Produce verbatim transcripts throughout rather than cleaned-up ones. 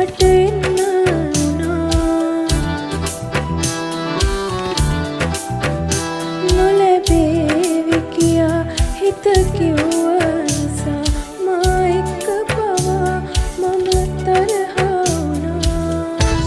මට එන්න වුණා. නොලැබේවි කියා හිත කිව්ව නිසා මා එක්ක පවා මම තරහා වුණා.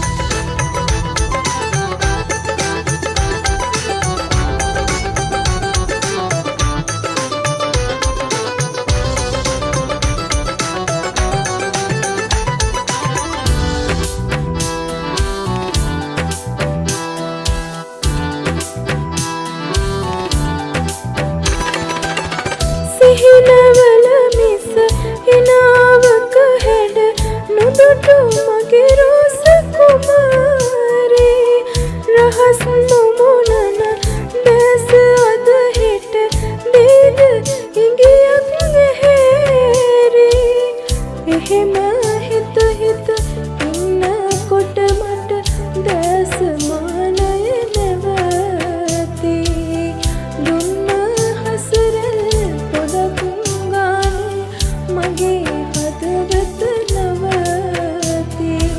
සිහිනවල මිස හිනාවක හැඩ නොදුටු මගේ රෝස කුමාරී. රහස් නොමුණන දැස අද හෙට දේද ඉඟියක් හැරී. එහෙම හිත හිත ඉන්නකොට මට දැස මානය නැවතී. දුන්න හසරල් පොදක් ගානේ මගේ හදවත නවතී.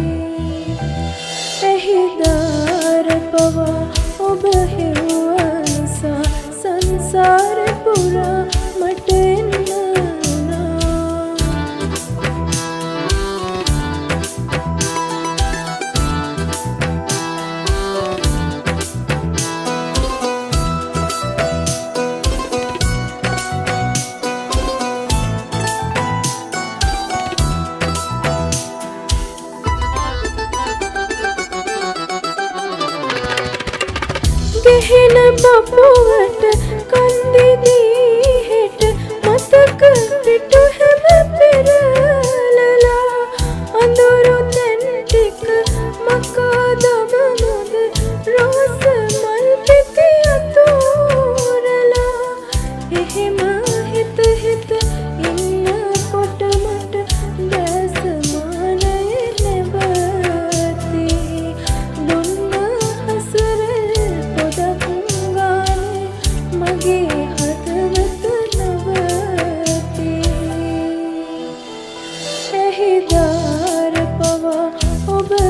එහිදාර පවා ඔබ හෙව්වා නිසා සංසාර පුරා මට එන්න වුණා. ගෙහෙන පපුවට කන්දිදී හෙට මතක පිටු හැම පෙරලලා. අඳුරු තැන් ටික මකා දමමුද රෝස මල් පෙති අතෝරලා. එහෙම හිත හිත ඉන්නකොට මට දැස මානය නැවතී. දුන්න හසරල් පොදක් ගානේ මගේ හදවත නවතී. එහිදාර පවා ඔබ